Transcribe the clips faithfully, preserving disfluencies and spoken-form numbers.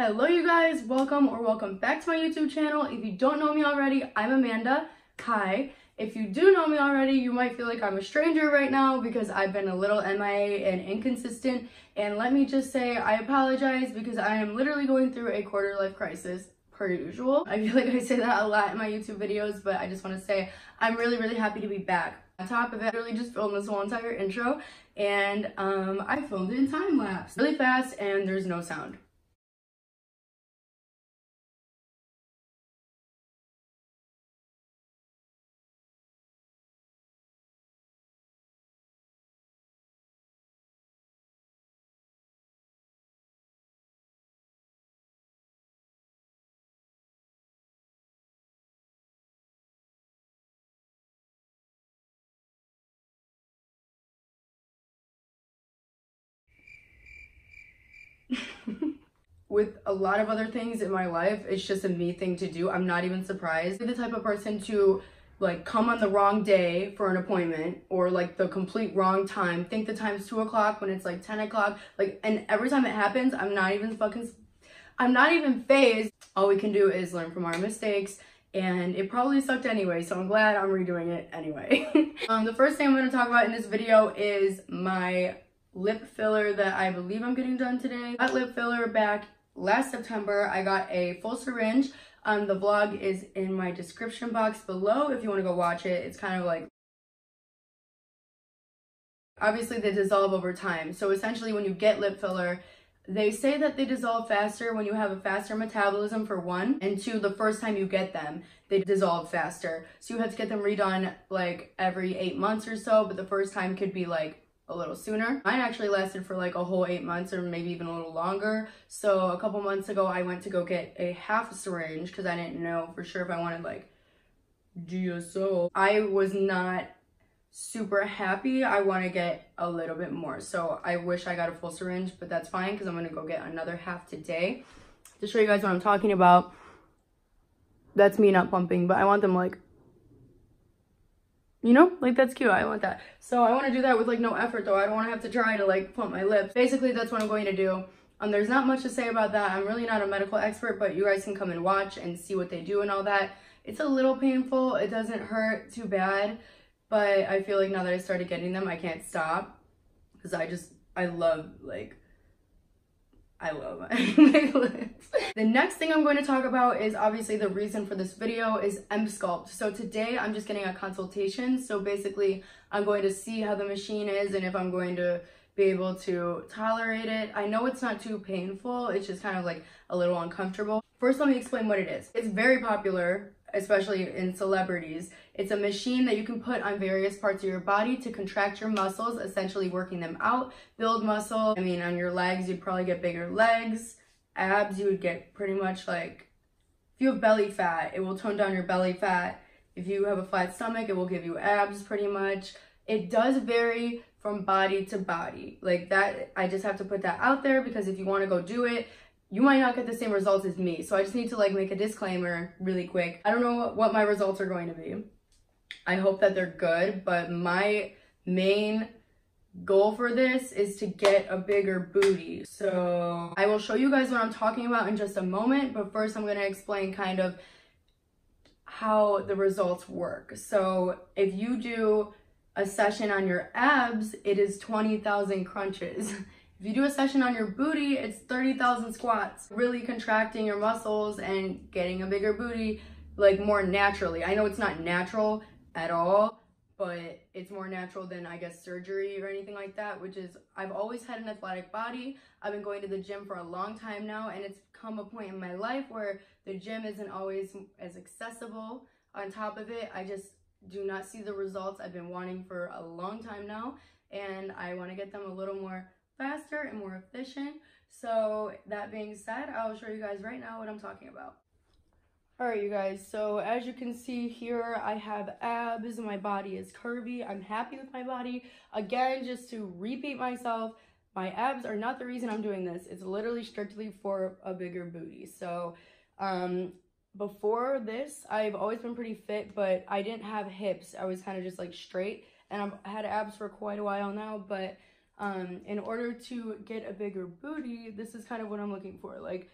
Hello you guys, welcome or welcome back to my YouTube channel. If you don't know me already, I'm Amanda. Hi. If you do know me already, you might feel like I'm a stranger right now because I've been a little M I A and inconsistent. And let me just say, I apologize because I am literally going through a quarter life crisis per usual. I feel like I say that a lot in my YouTube videos, but I just want to say I'm really, really happy to be back. On top of it, I really just filmed this whole entire intro and um, I filmed it in time lapse really fast and there's no sound. With a lot of other things in my life, it's just a me thing to do. I'm not even surprised. I'm the type of person to like come on the wrong day for an appointment or like the complete wrong time. Think the time's two o'clock when it's like ten o'clock. Like, and every time it happens, I'm not even fucking, I'm not even phased. All we can do is learn from our mistakes. And it probably sucked anyway, so I'm glad I'm redoing it anyway. um, the first thing I'm going to talk about in this video is my lip filler that I believe I'm getting done today. That lip filler back last September. I got a full syringe. Um, the vlog is in my description box below if you want to go watch it. It's kind of like, obviously they dissolve over time. So essentially when you get lip filler, they say that they dissolve faster when you have a faster metabolism for one, and two, the first time you get them, they dissolve faster. So you have to get them redone like every eight months or so, but the first time could be like a little sooner. Mine actually lasted for like a whole eight months or maybe even a little longer. So a couple months ago, I went to go get a half syringe because I didn't know for sure if I wanted like G S O. I was not super happy. I want to get a little bit more. So I wish I got a full syringe, but that's fine because I'm going to go get another half today. To show you guys what I'm talking about, that's me not pumping, but I want them like, you know, like that's cute. I want that. So I want to do that with like no effort though. I don't want to have to try to like plump my lips. Basically, that's what I'm going to do. Um, there's not much to say about that. I'm really not a medical expert, but you guys can come and watch and see what they do and all that. It's a little painful. It doesn't hurt too bad, but I feel like now that I started getting them, I can't stop because I just, I love like, I love my lips. The next thing I'm going to talk about is obviously the reason for this video is Emsculpt. So today I'm just getting a consultation. So basically I'm going to see how the machine is and if I'm going to be able to tolerate it. I know it's not too painful. It's just kind of like a little uncomfortable. First, let me explain what it is. It's very popular, especially in celebrities. It's a machine that you can put on various parts of your body to contract your muscles, essentially working them out, build muscle. I mean, on your legs, you'd probably get bigger legs. Abs, you would get pretty much like, if you have belly fat, it will tone down your belly fat. If you have a flat stomach, it will give you abs pretty much. It does vary from body to body. Like that, I just have to put that out there because if you want to go do it, you might not get the same results as me. So I just need to like make a disclaimer really quick. I don't know what my results are going to be. I hope that they're good, but my main goal for this is to get a bigger booty. So I will show you guys what I'm talking about in just a moment, but first I'm going to explain kind of how the results work. So if you do a session on your abs, it is twenty thousand crunches. If you do a session on your booty, it's thirty thousand squats. Really contracting your muscles and getting a bigger booty like more naturally. I know it's not natural at all, but it's more natural than I guess surgery or anything like that, which is, I've always had an athletic body. I've been going to the gym for a long time now, and it's come a point in my life where the gym isn't always as accessible. On top of it, I just do not see the results I've been wanting for a long time now, and I want to get them a little more faster and more efficient. So that being said, I'll show you guys right now what I'm talking about. Alright you guys, so as you can see here, I have abs, my body is curvy, I'm happy with my body. Again, just to repeat myself, my abs are not the reason I'm doing this. It's literally strictly for a bigger booty. So um, before this, I've always been pretty fit, but I didn't have hips. I was kind of just like straight, and I've had abs for quite a while now, but um, in order to get a bigger booty, this is kind of what I'm looking for. Like,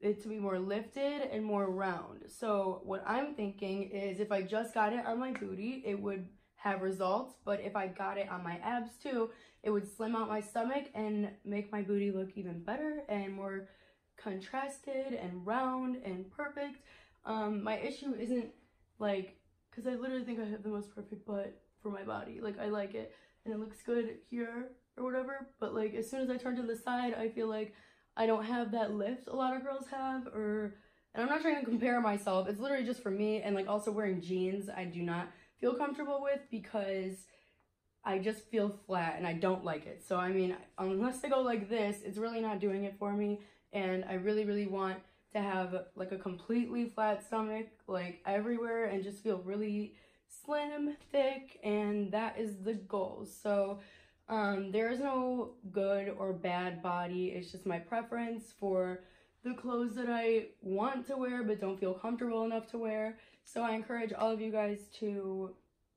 it to be more lifted and more round. So what I'm thinking is if I just got it on my booty, it would have results, but if I got it on my abs too, it would slim out my stomach and make my booty look even better and more contrasted and round and perfect. Um, my issue isn't like, because I literally think I have the most perfect butt for my body. Like, I like it and it looks good here or whatever, but like as soon as I turn to the side, I feel like I don't have that lift a lot of girls have, or, and I'm not trying to compare myself, it's literally just for me. And like also wearing jeans, I do not feel comfortable with because I just feel flat and I don't like it. So I mean, unless I go like this, it's really not doing it for me. And I really, really want to have like a completely flat stomach, like everywhere, and just feel really slim, thick, and that is the goal. So um, there is no good or bad body. It's just my preference for the clothes that I want to wear but don't feel comfortable enough to wear. So I encourage all of you guys to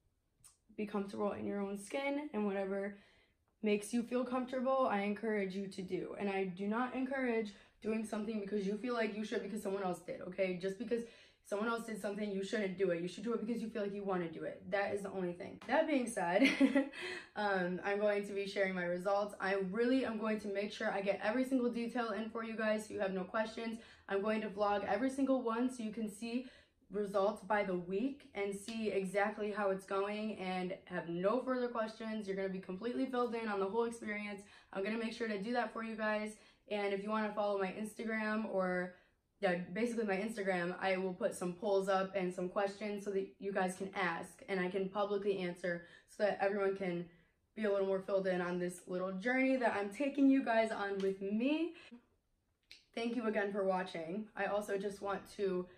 be comfortable in your own skin, and whatever makes you feel comfortable, I encourage you to do. And I do not encourage doing something because you feel like you should because someone else did, okay? Just because someone else did something, you shouldn't do it. You should do it because you feel like you want to do it. That is the only thing. That being said, um, I'm going to be sharing my results. I really am going to make sure I get every single detail in for you guys so you have no questions. I'm going to vlog every single one so you can see results by the week and see exactly how it's going and have no further questions. You're going to be completely filled in on the whole experience. I'm going to make sure to do that for you guys. And if you want to follow my Instagram, or yeah, basically my Instagram, I will put some polls up and some questions so that you guys can ask and I can publicly answer so that everyone can be a little more filled in on this little journey that I'm taking you guys on with me. Thank you again for watching. I also just want to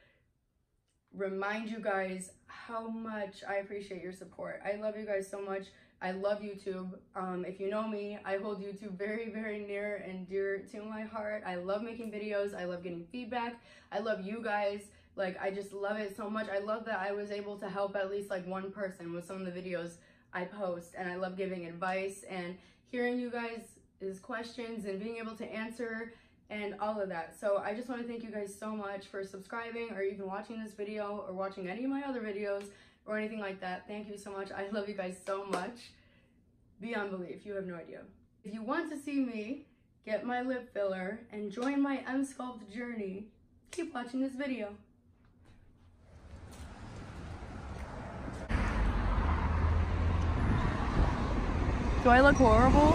remind you guys how much I appreciate your support. I love you guys so much. I love YouTube. Um, if you know me, I hold YouTube very, very near and dear to my heart. I love making videos. I love getting feedback. I love you guys. Like, I just love it so much. I love that I was able to help at least like one person with some of the videos I post, and I love giving advice and hearing you guys' questions and being able to answer and all of that. So I just want to thank you guys so much for subscribing or even watching this video or watching any of my other videos or anything like that. Thank you so much. I love you guys so much. Beyond belief. You have no idea. If you want to see me get my lip filler and join my Emsculpt journey, keep watching this video. Do I look horrible?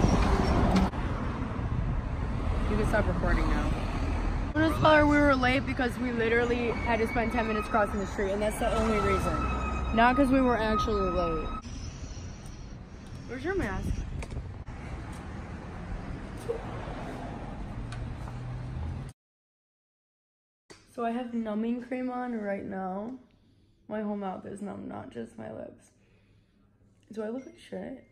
You can stop recording now. We just told her we were late because we literally had to spend ten minutes crossing the street, and that's the only reason. Not because we were actually late. Where's your mask? So I have numbing cream on right now. My whole mouth is numb, not just my lips. Do I look like shit?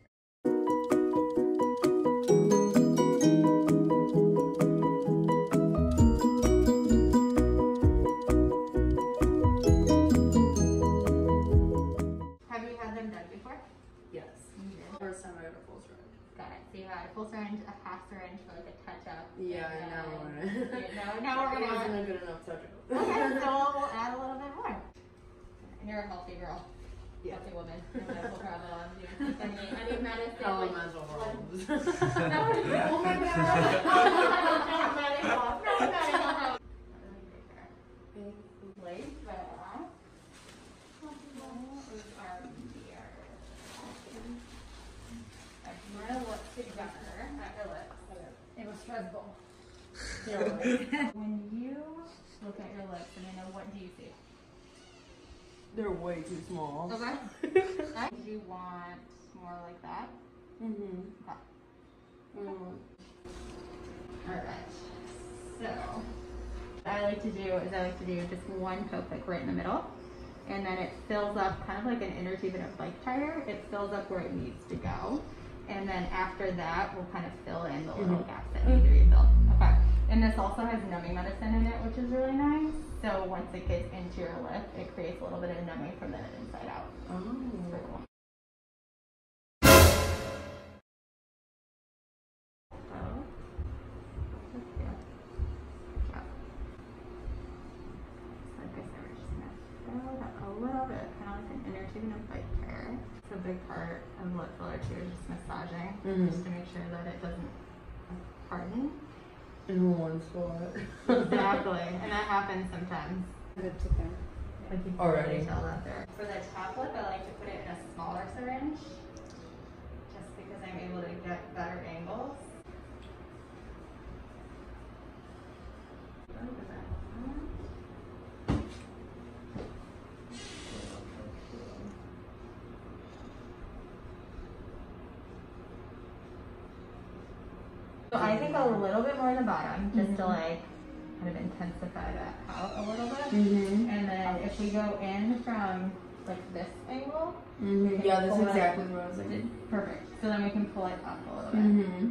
First time I got a full syringe. Got it. So you had a full syringe, a half syringe for like a touch-up. Yeah, I know. Yeah, no, now we're gonna. It wasn't a good enough touch-up. Okay, so we'll, we'll add a little bit more. And you're a healthy girl. Yeah. Healthy woman. No medical problems. You don't take any, any medicine. Elemental problems. No, oh my god. No medical. No medical. Place, but my lips together at your lips. It was stressful. When you look at your lips, and I know, what do you see? They're way too small. Okay. Do you want more like that? Mm-hmm. Okay. Mm. Alright. So, what I like to do is I like to do just one toe pick right in the middle. And then it fills up kind of like an inner tube in a bike tire. It fills up where it needs to go. And then after that, we'll kind of fill in the little mm-hmm. gaps that need to be filled. Okay. And this also has numbing medicine in it, which is really nice. So once it gets into your lip, it creates a little bit of numbing from the inside out. Oh. big part of lip filler too is just massaging, mm-hmm. just to make sure that it doesn't harden. In one spot. Exactly, and that happens sometimes. Good to go. Like you can Already. really tell that there. For the top lip, I like to put it in a smaller syringe, just because I'm able to get better angles. So I think a little bit more in the bottom, just mm-hmm. to like kind of intensify that out a little bit. Mm-hmm. And then if we go in from like this angle, mm-hmm. yeah, that's exactly what I was thinking. Perfect. So then we can pull it up a little bit. Mm-hmm.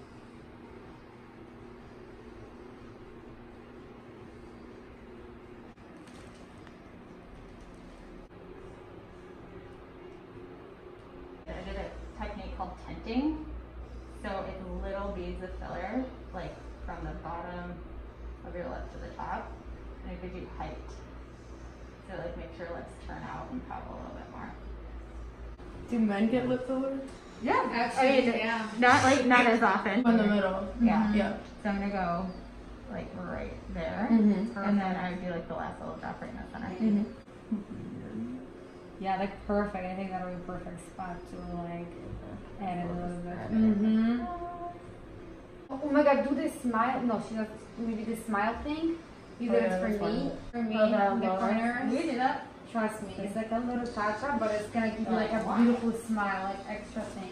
I did a technique called tinting. So it's little beads of filler, like from the bottom of your lip to the top, and it gives you height. So like make sure lips turn out and pop a little bit more. Do men get lip filler? Yeah, actually, I mean, yeah. Not like not as often. In the middle. Yeah. Mm-hmm. Yeah. So I'm gonna go like right there, mm-hmm. and then I would do like the last little drop right in the center. Mm-hmm. Yeah, like perfect. I think that'll be a perfect spot to like add a little bit. Mm-hmm. Oh my god, do the smile. No, she does maybe the smile thing. You Oh, did yeah, it for that's me. fine. For me, Oh, the the lower. corners. We do that. Trust me, it's like a little touch up, but it's gonna give you Oh, like a wow. beautiful smile, like extra thing.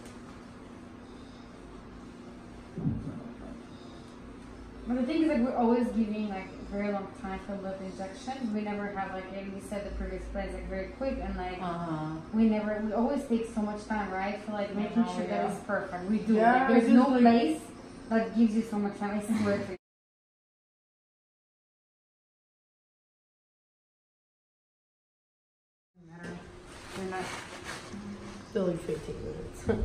But the thing is, like, we're always giving like very long time for lip injections. We never have like, like we said the previous place, like very quick and like Uh-huh. we never. We always take so much time, right, for like making Oh, sure yeah. that it's perfect. We do. Yeah, like, there's it's no just, like- place that gives you so much time. I swear to you. We're not. Still like fifteen minutes.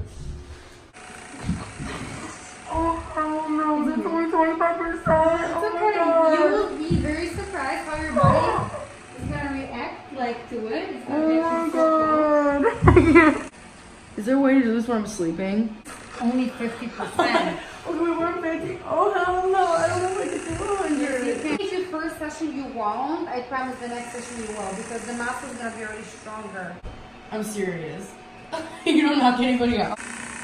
Oh, hell no, that's only twenty-five percent. Oh It's my okay. god. You will be very surprised how your body is gonna react like to it. It's gonna be Oh actually my so cool. god. Is there a way to do this when I'm sleeping? Only fifty percent. Okay, wait, what I'm thinking? Oh, hell no, I don't know if I can do one hundred. If your first session you won't, I promise the next session you will, because the muscle is gonna be already stronger. I'm serious. You don't knock anybody out.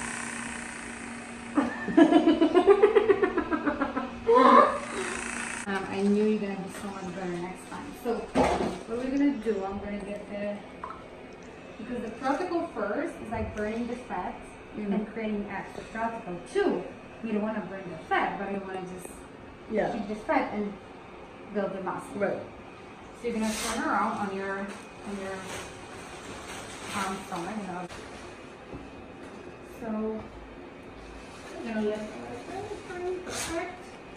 um, I knew you're gonna be so much better next time. So what we're gonna do, I'm gonna get the, because the protocol first is like burning the fat mm-hmm. and creating abs. The protocol two, you don't want to burn the fat, but you want to just Yeah. keep the fat and build the muscle. Right. So you're gonna turn around on your on your arm stomach, you know. So you're gonna lift it like this. Perfect.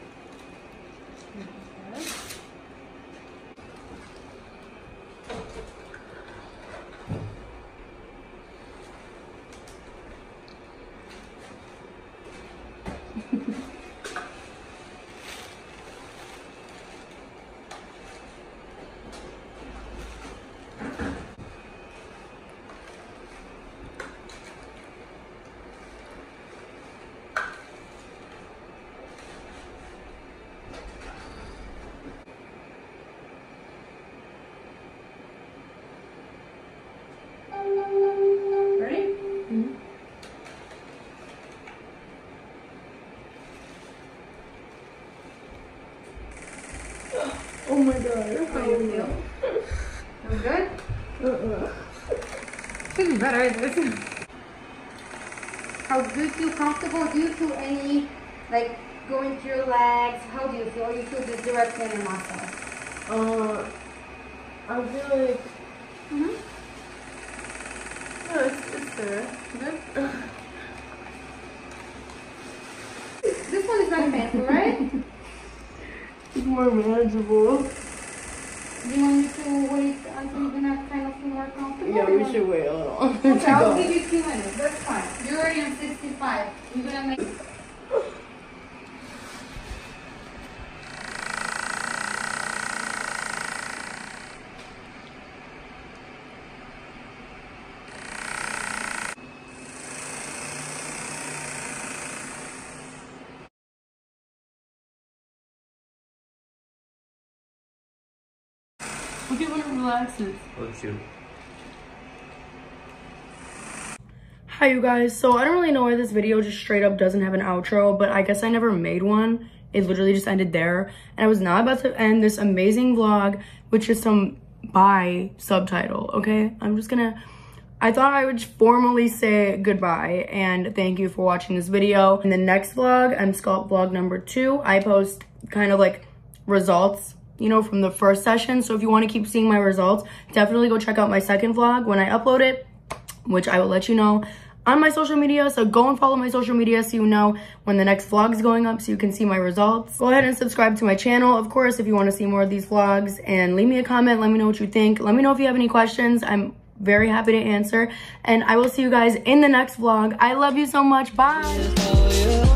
Good. Ready? Mm-hmm. Oh my god. How do you feel? Feel good? Uh-uh. Should be better, isn't it? How do you feel comfortable? Do you feel any, like, going through your legs? How do you feel? Or you feel this directly in your muscle? Uh, I feel like, Mm-hmm. no, it's, it's there. Good. This one is not painful, right? It's more manageable. Do you want me to wait until you're gonna kind of feel more comfortable? Yeah, or we you should wait a little. want- Okay, I'll give you two minutes. That's fine. You're already on sixty-five. You're gonna make. Look at when it relaxes. Oh, cute. Hi you guys, so I don't really know why this video just straight up doesn't have an outro, but I guess I never made one. It literally just ended there, and I was not about to end this amazing vlog with just some bye subtitle, okay? I'm just gonna, I thought I would formally say goodbye and thank you for watching this video. In the next vlog, Emsculpt vlog number two, I post kind of like results, you know, from the first session. So if you want to keep seeing my results, definitely go check out my second vlog when I upload it, which I will let you know on my social media. So go and follow my social media so you know when the next vlog is going up so you can see my results. Go ahead and subscribe to my channel, of course, if you want to see more of these vlogs, and leave me a comment. Let me know what you think. Let me know if you have any questions. I'm very happy to answer, and I will see you guys in the next vlog. I love you so much. Bye.